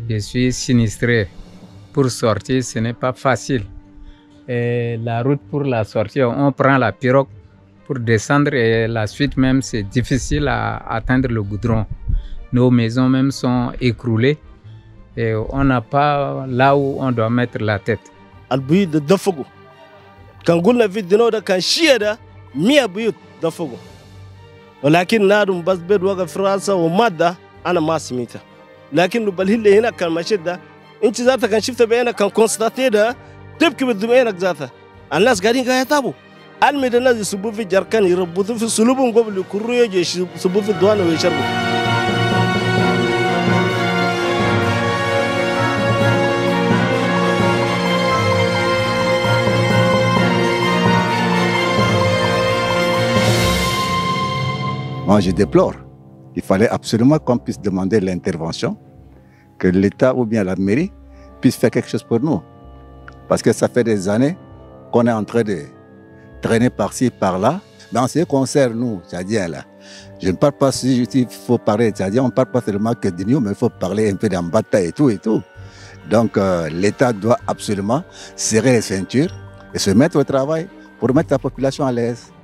Je suis sinistré. Pour sortir, ce n'est pas facile. Et la route pour la sortie, on prend la pirogue pour descendre et la suite même, c'est difficile à atteindre le goudron. Nos maisons même sont écroulées et on n'a pas là où on doit mettre la tête. Albuyi da dafago. Kan gulna vidino da kan shieda miya buyu dafago. Walakin nadum bas bed waga frasa wa madda ana masimita. Lakin du balhille hina kan mashidda inci zata kan shifta bayana kan constate da tibki bidum enak zata. Annas gadin ga yatabu. Almi da nazi subu fi jarkan yirbutu fi sulubun gobli kurruye je subu fi duwana wa sharbu. Moi, je déplore. Il fallait absolument qu'on puisse demander l'intervention, que l'État ou bien la mairie puisse faire quelque chose pour nous. Parce que ça fait des années qu'on est en train de traîner par-ci, par-là. Dans ce qui concerne nous, c'est-à-dire là, je ne parle pas si il faut parler, c'est-à-dire on ne parle pas seulement que de nous, mais il faut parler un peu d'Ambata et tout et tout. Donc l'État doit absolument serrer les ceintures et se mettre au travail pour mettre la population à l'aise.